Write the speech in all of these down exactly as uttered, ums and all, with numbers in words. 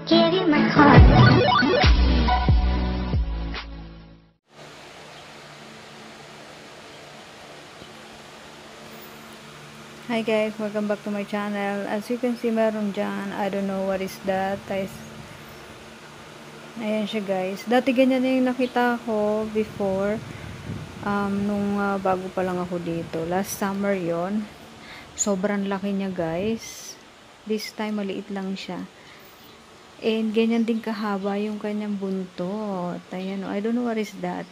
give you my heart. Hi guys, welcome back to my channel. As you can see, meron dyan, I don't know what is that. Guys, ayan siya guys. Dati ganyan na yung nakita ko before, um, nung uh, bago pa lang ako dito. Last summer yon. Sobrang laki niya guys. This time maliit lang siya. And ganyan din kahaba yung kanyang buntot. Ayan, I don't know what is that.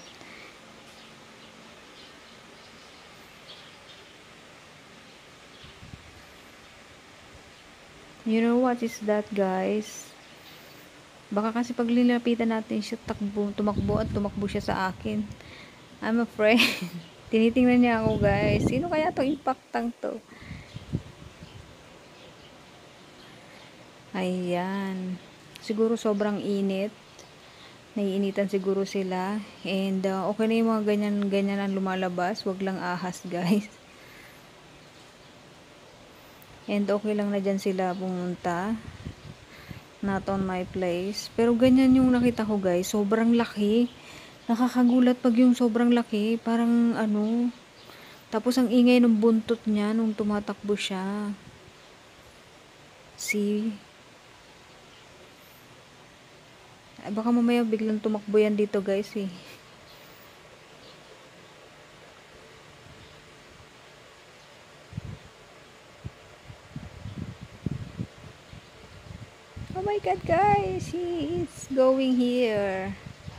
You know what is that guys? Baka kasi pag linapitan natin siya, takbo, tumakbo at tumakbo siya sa akin. I'm afraid. Tinitingnan niya ako guys. Sino kaya to impactang to? Ayan. Siguro sobrang init. Naiinitan siguro sila. And uh, okay na yung mga ganyan-ganyan ang lumalabas. Wag lang ahas guys. And okay lang na dyan sila pumunta. Not on my place. Pero ganyan yung nakita ko guys. Sobrang laki. Nakakagulat pag yung sobrang laki. Parang ano. Tapos ang ingay ng buntot niya nung tumatakbo siya. See? Ay, baka mamaya biglang tumakbo yan dito guys eh. Oh my god guys, he is going here.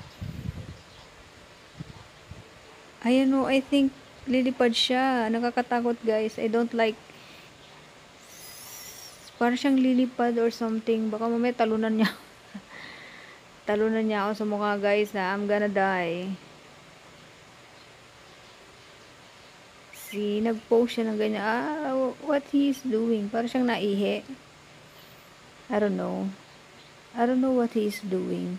Ayan o, I think lilipad siya. Nakakatakot guys. I don't like, parang siyang lilipad or something. Baka mamaya talunan niya. Talunan niya ako sa mukha guys na I'm gonna die. See, nag-post siya ng ganyan. Ah, what he is doing. Parang siyang naihi. I don't know. I don't know what he is doing.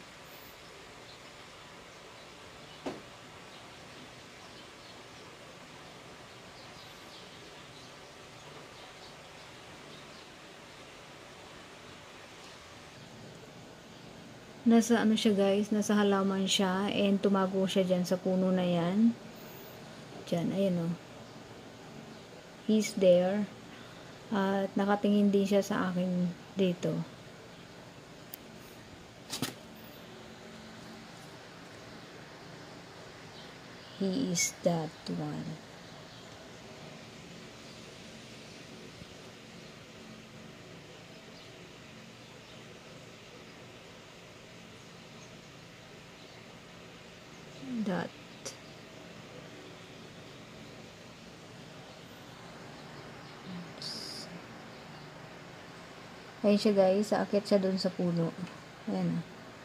Nasa ano siya guys, nasa halaman siya and tumago siya dyan sa puno na yan. Dyan, ayan o. He's there. At nakatingin din siya sa akin dito. He is that one. That. Ayan siya guys, aakyat siya doon sa puno. Ayan.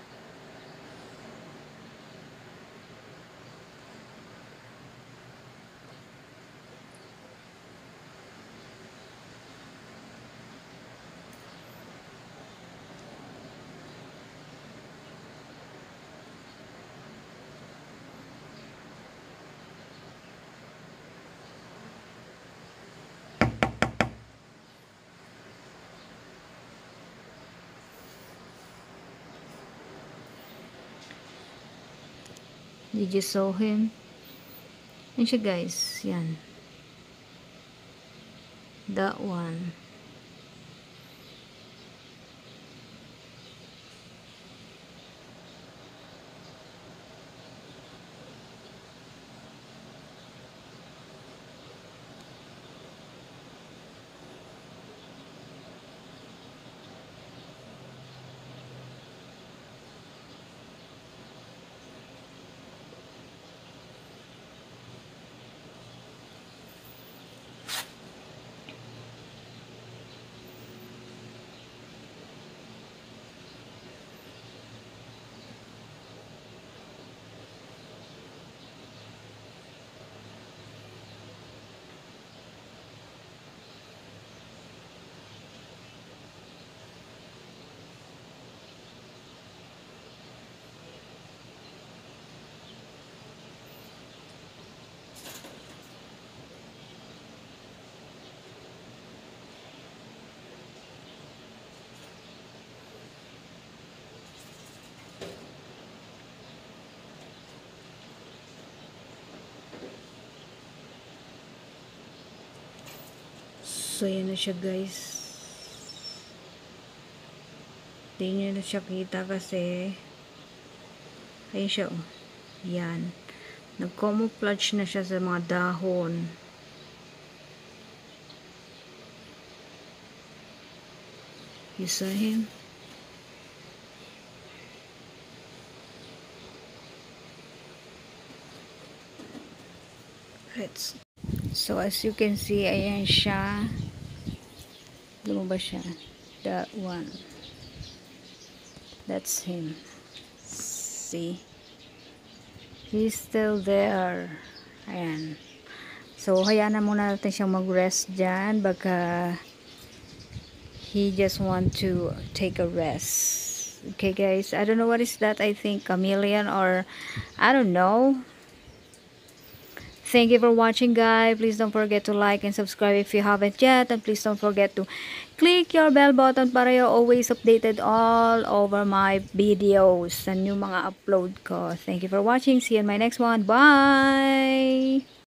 Did you saw him? Yan siya guys. Yan. That one. So, yan na siya guys. Hindi nyo na siya kita kasi ayun siya oh. Yan. Nag-camouflage na siya sa mga dahon. You saw him? Let's. So, as you can see, ayan siya. Lumabas siya. That one. That's him. See? He's still there. Ayan. So, hayaan na muna natin siyang mag-rest dyan. Baka he just want to take a rest. Okay, guys. I don't know what is that. I think chameleon or I don't know. Thank you for watching, guys. Please don't forget to like and subscribe if you haven't yet. And please don't forget to click your bell button para you're always updated all over my videos and yung mga upload ko. Thank you for watching. See you in my next one. Bye!